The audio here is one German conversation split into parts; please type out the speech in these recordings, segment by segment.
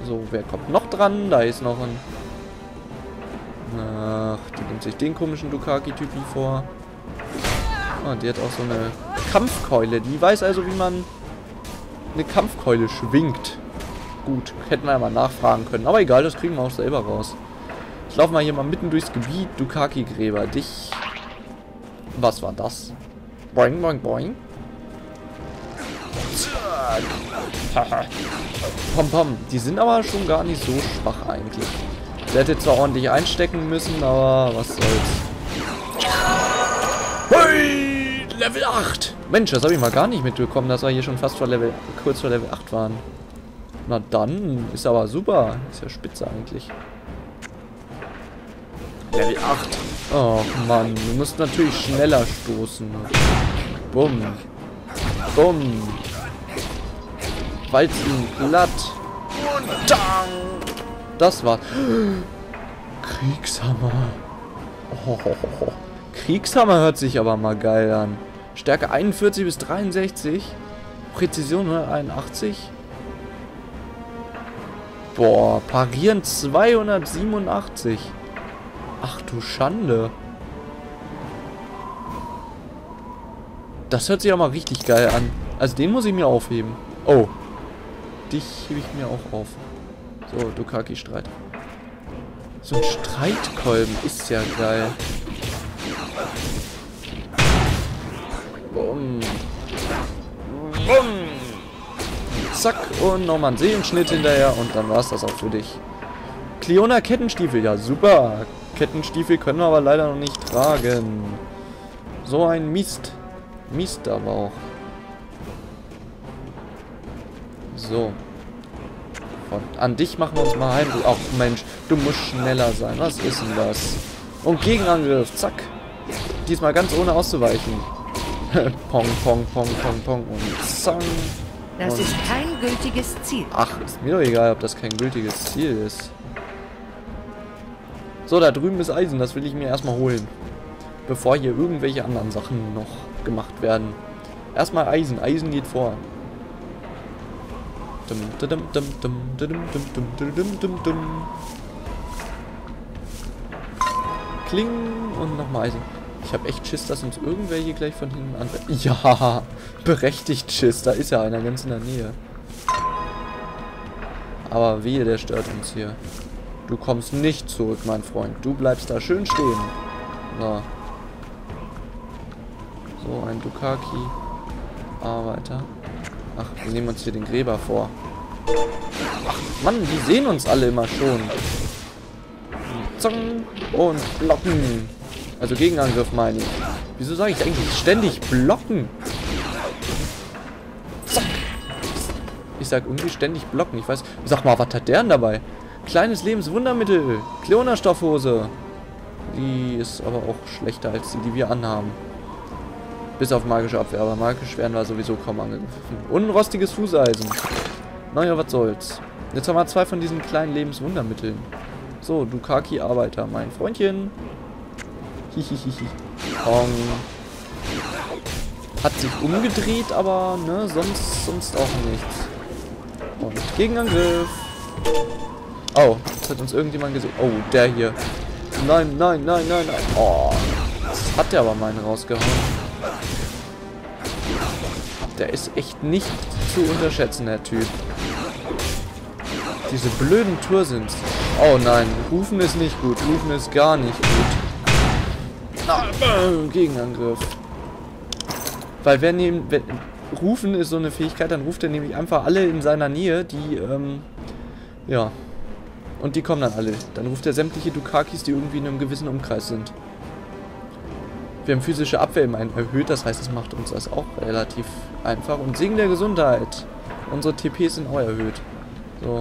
So, wer kommt noch dran? Da ist noch ein... Ach, die nimmt sich den komischen Dukaki-Typen vor. Ah, die hat auch so eine Kampfkeule. Die weiß also, wie man eine Kampfkeule schwingt. Gut, hätten wir mal nachfragen können. Aber egal, das kriegen wir auch selber raus. Ich laufe mal hier mal mitten durchs Gebiet. Dukaki-Gräber, dich... Was war das? Boing, boing, boing. Pom, pom. Die sind aber schon gar nicht so schwach eigentlich. Der hätte zwar ordentlich einstecken müssen, aber was soll's. Hui, Level 8. Mensch, das habe ich mal gar nicht mitbekommen, dass wir hier schon fast kurz vor Level 8 waren. Na dann, ist aber super. Ist ja spitze eigentlich. Level 8. Oh Mann, du musst natürlich schneller stoßen. Bumm. Bumm. Walz ihn glatt. Und dann. Das war's. Kriegshammer. Oh. Kriegshammer hört sich aber mal geil an. Stärke 41 bis 63. Präzision 181. Boah, parieren 287. Ach du Schande. Das hört sich aber mal richtig geil an. Also den muss ich mir aufheben. Oh. Dich hebe ich mir auch auf. So, Dukaki-Streit. So ein Streitkolben ist ja geil. Bumm. Bumm. Zack. Und nochmal ein Sehenschnitt hinterher. Und dann war es das auch für dich. Cleona Kettenstiefel. Ja, super. Kettenstiefel können wir aber leider noch nicht tragen. So ein Mist. Mist aber auch. So. Und an dich machen wir uns mal heim. Ach Mensch, du musst schneller sein. Was ist denn das? Und Gegenangriff. Zack. Diesmal ganz ohne auszuweichen. Pong, pong, pong, pong, pong. Und zang. Das und ist kein gültiges Ziel. ach, ist mir doch egal, ob das kein gültiges Ziel ist. So, da drüben ist Eisen. Das will ich mir erstmal holen. Bevor hier irgendwelche anderen Sachen noch gemacht werden. Erstmal Eisen. Eisen geht vor. Kling und nochmal Eisen. Ich habe echt Schiss, dass uns irgendwelche gleich von hinten an... Ja, berechtigt Schiss. Da ist ja einer ganz in der Nähe. Aber wehe, der stört uns hier. Du kommst nicht zurück, mein Freund. Du bleibst da schön stehen. So. So, ein Dukaki. Arbeiter. Ach, wir nehmen uns hier den Gräber vor. Ach, Mann, die sehen uns alle immer schon. Zong und blocken. Also Gegenangriff meine ich. Wieso sage ich eigentlich ständig blocken? Zack. Ich sag irgendwie ständig blocken. Ich weiß. Sag mal, was hat der denn dabei? Kleines Lebenswundermittel. Cleona-Stoffhose. Die ist aber auch schlechter als die wir anhaben. Bis auf magische Abwehr, aber magisch werden wir sowieso kaum angegriffen. Und rostiges Fußeisen. Naja, was soll's. Jetzt haben wir 2 von diesen kleinen Lebenswundermitteln. So, Dukaki-Arbeiter, mein Freundchen. Hihihihi. Hat sich umgedreht, aber ne, sonst auch nichts. Und Gegenangriff. Oh, das hat uns irgendjemand gesehen. Oh, der hier. Nein, nein, nein, nein, nein. Oh, das hat der aber meinen rausgehauen. Der ist echt nicht zu unterschätzen, der Typ. Diese blöden Tursins. Oh nein, Rufen ist nicht gut. Rufen ist gar nicht gut. Gegenangriff. Weil Rufen ist so eine Fähigkeit, dann ruft er nämlich einfach alle in seiner Nähe, die, ja. Und die kommen dann alle. Dann ruft er sämtliche Dukakis, die irgendwie in einem gewissen Umkreis sind. Wir haben physische Abwehr immerhin erhöht, das heißt, es macht uns das auch relativ einfach. Und Segen der Gesundheit. Unsere TPs sind auch erhöht. So.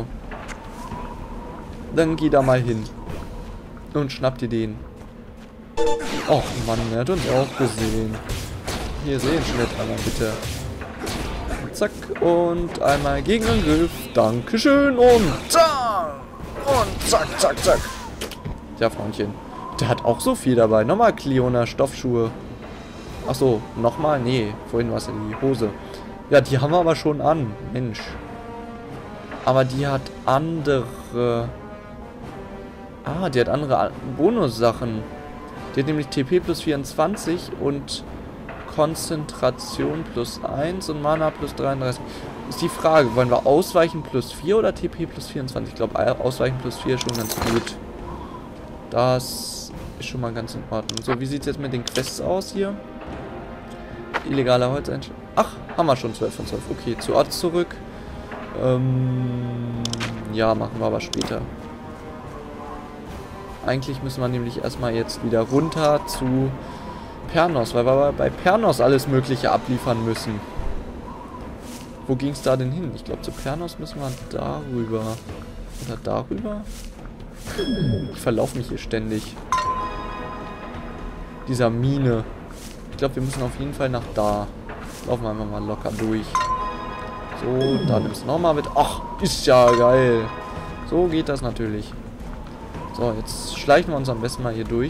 Dann geh da mal hin. Und schnapp dir den. Och Mann, er hat uns auch gesehen. Hier, Sehenschnitt einmal bitte. Zack. Und einmal Gegenangriff. Dankeschön. Und zack. Und zack, zack, zack. Ja, Freundchen. Der hat auch so viel dabei. Nochmal Cleona Stoffschuhe. Achso, nochmal? Nee, vorhin war es ja die Hose. Ja, die haben wir aber schon an. Mensch. Aber die hat andere... Ah, die hat andere Bonussachen. Die hat nämlich TP plus 24 und Konzentration plus 1 und Mana plus 33. Ist die Frage, wollen wir Ausweichen plus 4 oder TP plus 24? Ich glaube, Ausweichen plus 4 ist schon ganz gut. Das ist schon mal ganz in Ordnung. So, wie sieht es jetzt mit den Quests aus hier? Illegaler Holzeinschlag. Ach, haben wir schon 12 von 12. Okay, zu Ort zurück. Ja, machen wir aber später. Eigentlich müssen wir nämlich erstmal jetzt wieder runter zu Pernos, weil wir bei Pernos alles Mögliche abliefern müssen. Wo ging es da denn hin? Ich glaube, zu Pernos müssen wir darüber. Oder darüber? Ich verlaufe mich hier ständig. Dieser Mine. Ich glaube, wir müssen auf jeden Fall nach da. Laufen wir einfach mal locker durch. So, da nimmst du nochmal mit. Ach, ist ja geil. So geht das natürlich. So, jetzt schleichen wir uns am besten mal hier durch.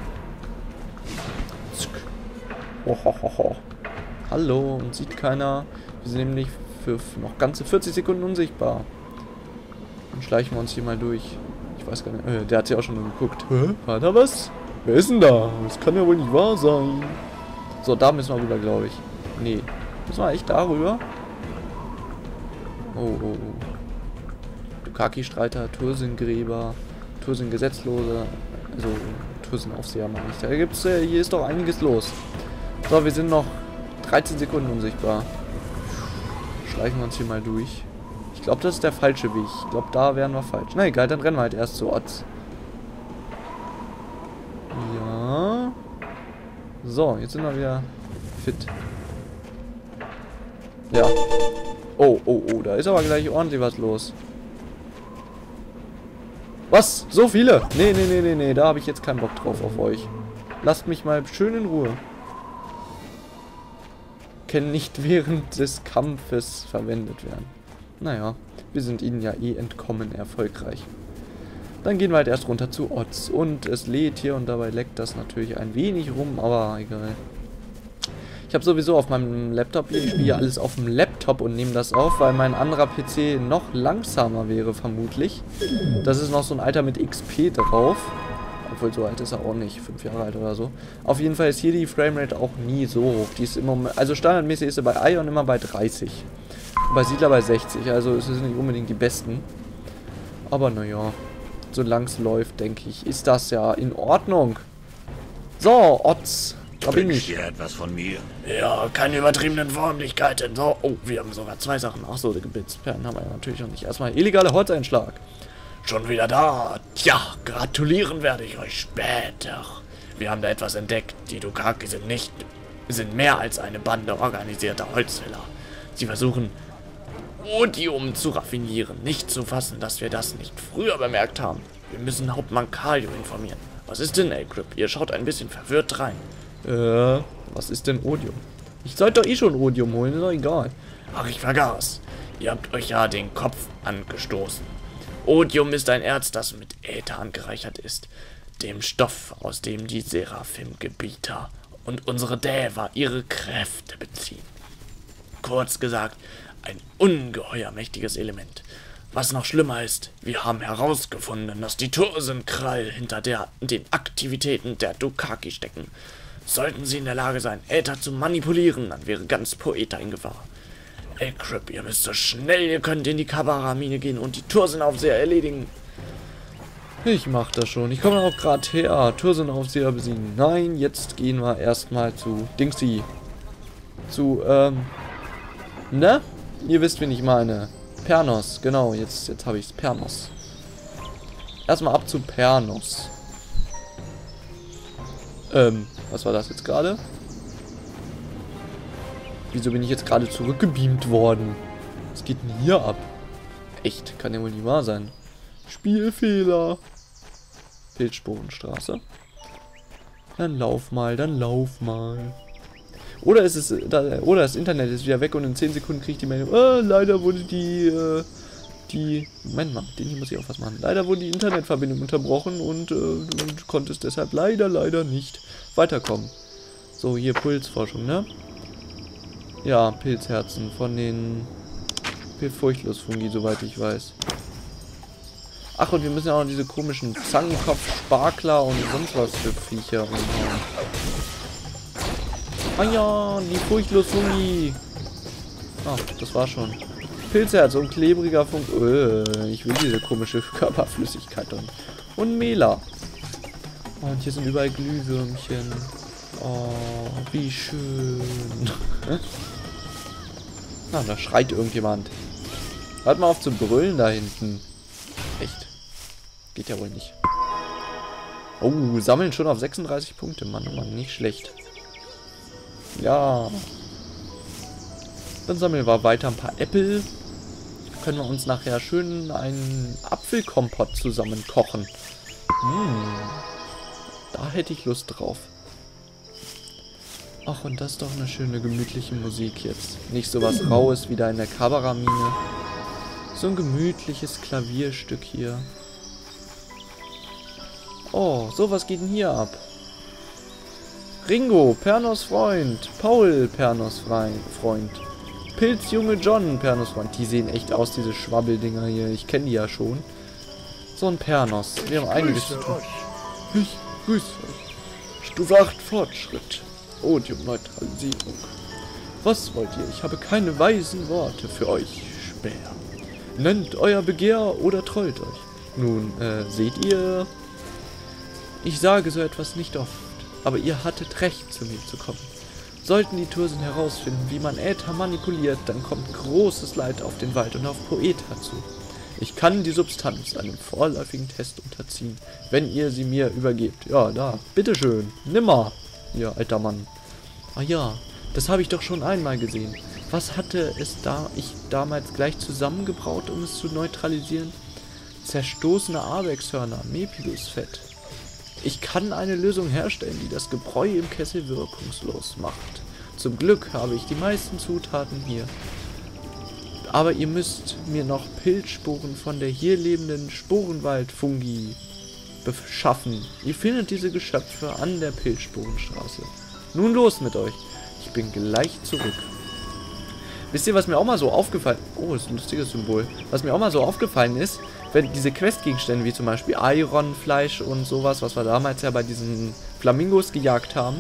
Hohoho. Hallo, und sieht keiner. Wir sind nämlich für noch ganze 40 Sekunden unsichtbar. Dann schleichen wir uns hier mal durch. Ich weiß gar nicht. Der hat ja auch schon geguckt. Hä? War da was? Wer ist denn da? Das kann ja wohl nicht wahr sein. So, da müssen wir rüber, glaube ich. Nee. Müssen wir echt da rüber? Oh, oh, oh. Dukaki-Streiter, Tursengräber, Tursen-Gesetzlose, also Tursen-Aufseher meine ich. Da gibt's, hier ist doch einiges los. So, wir sind noch 13 Sekunden unsichtbar. Schleichen wir uns hier mal durch. Ich glaube, das ist der falsche Weg. Ich glaube, da wären wir falsch. Na egal, dann rennen wir halt erst zu Otz. Ja. So, jetzt sind wir wieder fit. Ja. Oh, oh, oh, da ist aber gleich ordentlich was los. Was? So viele? Nee, nee, nee, nee, nee, da habe ich jetzt keinen Bock drauf auf euch. Lasst mich mal schön in Ruhe. Können nicht während des Kampfes verwendet werden. Naja, wir sind ihnen ja eh entkommen erfolgreich. Dann gehen wir halt erst runter zu Otz. Und es lädt hier und dabei leckt das natürlich ein wenig rum, aber egal. Ich habe sowieso auf meinem Laptop hier, ich spiele alles auf dem Laptop und nehme das auf, weil mein anderer PC noch langsamer wäre vermutlich. Das ist noch so ein alter mit XP drauf. Obwohl, so alt ist er auch nicht, 5 Jahre alt oder so. Auf jeden Fall ist hier die Framerate auch nie so hoch. Die ist im Moment, also standardmäßig ist sie bei Ion immer bei 30. Bei Siedler bei 60, also es sind nicht unbedingt die besten. Aber naja, solange es läuft, denke ich, ist das ja in Ordnung. So, Otz. Da bin ich. Hier etwas von mir? Ja, keine übertriebenen Formlichkeiten. So, oh, wir haben sogar 2 Sachen. Ach so, die Gebietsperlen haben wir ja natürlich noch nicht. Erstmal illegaler Holzeinschlag. Schon wieder da. Tja, gratulieren werde ich euch später. Wir haben da etwas entdeckt. Die Dukaki sind mehr als eine Bande organisierter Holzfäller. Sie versuchen, Odium zu raffinieren. Nicht zu fassen, dass wir das nicht früher bemerkt haben. Wir müssen Hauptmann Kalio informieren. Was ist denn, A-Grip? Ihr schaut ein bisschen verwirrt rein. Was ist denn Odium? Ich sollte doch eh schon Odium holen, ist doch egal. Ach, ich vergaß. Ihr habt euch ja den Kopf angestoßen. Odium ist ein Erz, das mit Äther angereichert ist. Dem Stoff, aus dem die Seraphim-Gebieter und unsere Däver ihre Kräfte beziehen. Kurz gesagt, ein ungeheuer mächtiges Element. Was noch schlimmer ist, wir haben herausgefunden, dass die Tursenkrall hinter den Aktivitäten der Dukaki stecken. Sollten sie in der Lage sein, Äther zu manipulieren, dann wäre ganz Poeta in Gefahr. Ey, Crip, ihr müsst so schnell ihr könnt in die Kabara-Mine gehen und die Tursenaufseher erledigen. Ich mach das schon. Ich komme auch gerade her. Tursenaufseher besiegen. Nein, jetzt gehen wir erstmal zu Dingsy. Zu, ne? Ihr wisst, wen ich meine. Pernos, genau. Jetzt habe ich's. Pernos. Erstmal ab zu Pernos. Was war das jetzt gerade? Wieso bin ich jetzt gerade zurückgebeamt worden? Was geht denn hier ab? Echt, kann ja wohl nicht wahr sein. Spielfehler. Pilzsporenstraße. Dann lauf mal, dann lauf mal. Oder ist es, oder das Internet ist wieder weg und in 10 Sekunden kriege ich die Meldung, leider wurde Moment mal, den hier muss ich auch was machen. Leider wurde die Internetverbindung unterbrochen und du konntest deshalb leider nicht weiterkommen. So, hier Pulsforschung, ne? Ja, Pilzherzen von den Furchtlos-Fungi, soweit ich weiß. Ach, und wir müssen ja auch noch diese komischen Zangenkopf-Sparkler und sonst was für Viecher umhauen. Ah ja, die Furchtlos-Fungi. Ah, das war schon. Pilzherz und klebriger Funk. Ich will diese komische Körperflüssigkeit und Mela. Und hier sind überall Glühwürmchen. Oh, wie schön. Na, da schreit irgendjemand. Hört mal auf zu brüllen da hinten. Echt. Geht ja wohl nicht. Oh, sammeln schon auf 36 Punkte. Mann, oh Mann, nicht schlecht. Ja. Dann sammeln wir weiter ein paar Äpfel. Können wir uns nachher schön einen Apfelkompott zusammen kochen. Da hätte ich Lust drauf. Ach, und das ist doch eine schöne, gemütliche Musik jetzt. Nicht so was Raues wie da in der Kaberamine. So ein gemütliches Klavierstück hier. Oh, sowas geht denn hier ab? Ringo, Pernos Freund. Paul, Pernos Freund. Pilzjunge John, Pernos Freund. Die sehen echt aus, diese Schwabbeldinger hier. Ich kenne die ja schon. So ein Pernos. Wir haben einiges zu tun. Ich grüße euch. Stufe 8 Fortschritt. Odium-Neutralisierung. Was wollt ihr? Ich habe keine weisen Worte für euch, Speer. Nennt euer Begehr oder trollt euch. Nun, seht ihr... Ich sage so etwas nicht oft, aber ihr hattet recht, zu mir zu kommen. Sollten die Tursen herausfinden, wie man Äther manipuliert, dann kommt großes Leid auf den Wald und auf Poeta zu. Ich kann die Substanz einem vorläufigen Test unterziehen, wenn ihr sie mir übergebt. Ja, da, bitteschön, nimmer. Ja, alter Mann. Ah ja, das habe ich doch schon einmal gesehen. Was hatte es ich damals gleich zusammengebraut, um es zu neutralisieren? Zerstoßene Abexhörner, Mephilusfett. Ich kann eine Lösung herstellen, die das Gebräu im Kessel wirkungslos macht. Zum Glück habe ich die meisten Zutaten hier. Aber ihr müsst mir noch Pilzsporen von der hier lebenden Sporenwald-Fungi beschaffen. Ihr findet diese Geschöpfe an der Pilzsporenstraße. Nun los mit euch. Ich bin gleich zurück. Wisst ihr, was mir auch mal so aufgefallen... Oh, das ist ein lustiges Symbol. Was mir auch mal so aufgefallen ist, wenn diese Questgegenstände, wie zum Beispiel Ironfleisch und sowas, was wir damals ja bei diesen Flamingos gejagt haben,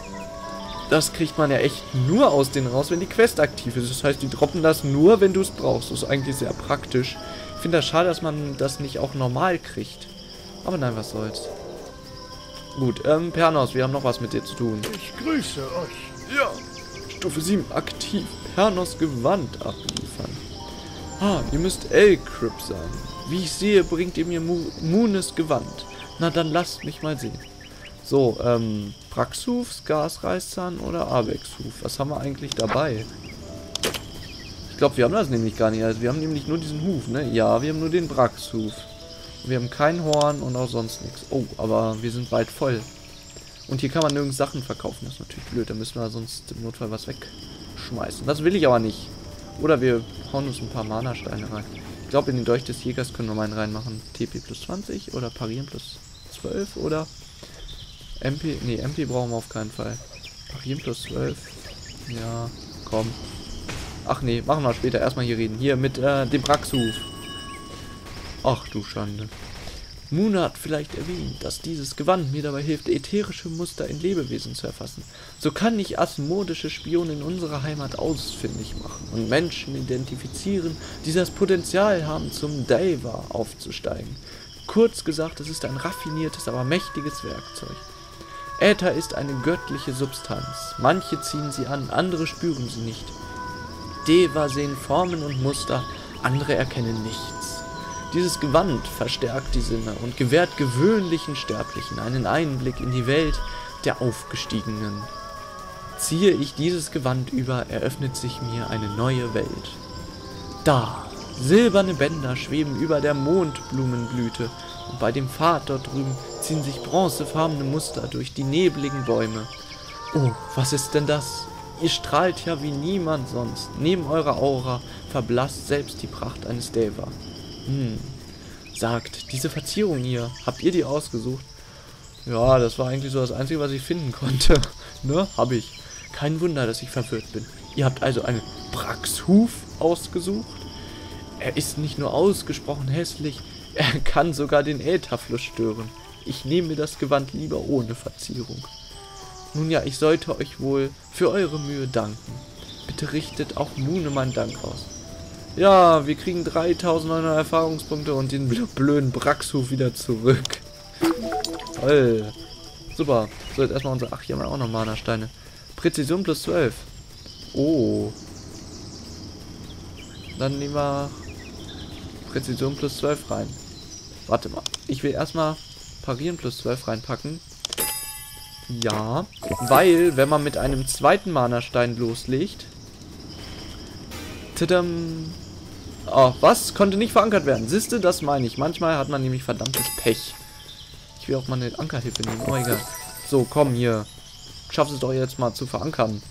das kriegt man ja echt nur aus denen raus, wenn die Quest aktiv ist. Das heißt, die droppen das nur, wenn du es brauchst. Das ist eigentlich sehr praktisch. Ich finde das schade, dass man das nicht auch normal kriegt. Aber nein, was soll's. Gut, Pernos, wir haben noch was mit dir zu tun. Ich grüße euch. Ja. Stufe 7 aktiv. Pernos Gewand abliefern. Ah, ihr müsst Elcrip sein. Wie ich sehe, bringt ihr mir Munes Gewand. Na, dann lasst mich mal sehen. So, Praxhuf, Gasreißzahn oder Abexhuf? Was haben wir eigentlich dabei? Ich glaube, wir haben das nämlich gar nicht. Also, wir haben nämlich nur diesen Huf, ne? Ja, wir haben nur den Praxhuf. Wir haben kein Horn und auch sonst nichts. Oh, aber wir sind bald voll. Und hier kann man nirgends Sachen verkaufen. Das ist natürlich blöd. Da müssen wir sonst im Notfall was wegschmeißen. Das will ich aber nicht. Oder wir hauen uns ein paar Mana-Steine rein. Ich glaube, in den Dolch des Jägers können wir mal einen reinmachen. TP plus 20 oder Parieren plus 12 oder MP. Ne, MP brauchen wir auf keinen Fall. Parieren plus 12. Ja, komm. Ach nee, machen wir später. Erstmal hier reden. Hier mit dem Praxhuf. Ach du Schande. Muna hat vielleicht erwähnt, dass dieses Gewand mir dabei hilft, ätherische Muster in Lebewesen zu erfassen. So kann ich asmodische Spione in unserer Heimat ausfindig machen und Menschen identifizieren, die das Potenzial haben, zum Deva aufzusteigen. Kurz gesagt, es ist ein raffiniertes, aber mächtiges Werkzeug. Äther ist eine göttliche Substanz. Manche ziehen sie an, andere spüren sie nicht. Deva sehen Formen und Muster, andere erkennen nichts. Dieses Gewand verstärkt die Sinne und gewährt gewöhnlichen Sterblichen einen Einblick in die Welt der Aufgestiegenen. Ziehe ich dieses Gewand über, eröffnet sich mir eine neue Welt. Da, silberne Bänder schweben über der Mondblumenblüte und bei dem Pfad dort drüben ziehen sich bronzefarbene Muster durch die nebligen Bäume. Oh, was ist denn das? Ihr strahlt ja wie niemand sonst. Neben eurer Aura verblasst selbst die Pracht eines Deva. Sagt, diese Verzierung hier, habt ihr die ausgesucht? Ja, das war eigentlich so das Einzige, was ich finden konnte. Ne, hab ich. Kein Wunder, dass ich verwirrt bin. Ihr habt also einen Praxhuf ausgesucht? Er ist nicht nur ausgesprochen hässlich, er kann sogar den Ätherfluss stören. Ich nehme das Gewand lieber ohne Verzierung. Nun ja, ich sollte euch wohl für eure Mühe danken. Bitte richtet auch Mune meinen Dank aus. Ja, wir kriegen 3900 Erfahrungspunkte und den blöden Braxhuf wieder zurück. Toll. Super. So, jetzt erstmal unser... Ach, hier haben wir auch noch Mana-Steine. Präzision plus 12. Oh. Dann nehmen wir Präzision plus 12 rein. Warte mal. Ich will erstmal Parieren plus 12 reinpacken. Ja. Weil, wenn man mit einem zweiten Mana-Stein loslegt... Tadam. Oh, was? Konnte nicht verankert werden. Siehste, das meine ich. Manchmal hat man nämlich verdammtes Pech. Ich will auch mal eine Ankerhilfe nehmen. Oh, egal. So, komm hier. Schaffst es doch jetzt mal zu verankern.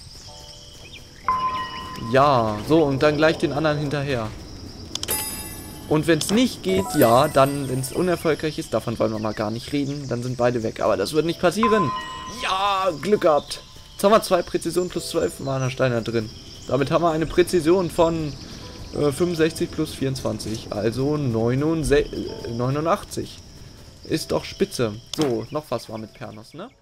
Ja, so, und dann gleich den anderen hinterher. Und wenn es nicht geht, ja, dann, wenn es unerfolgreich ist, davon wollen wir mal gar nicht reden, dann sind beide weg. Aber das wird nicht passieren. Ja, Glück gehabt. Jetzt haben wir 2 Präzision plus 12 Mana-Steine drin. Damit haben wir eine Präzision von 65 plus 24, also 89. Ist doch spitze. So, noch was war mit Pernos, ne?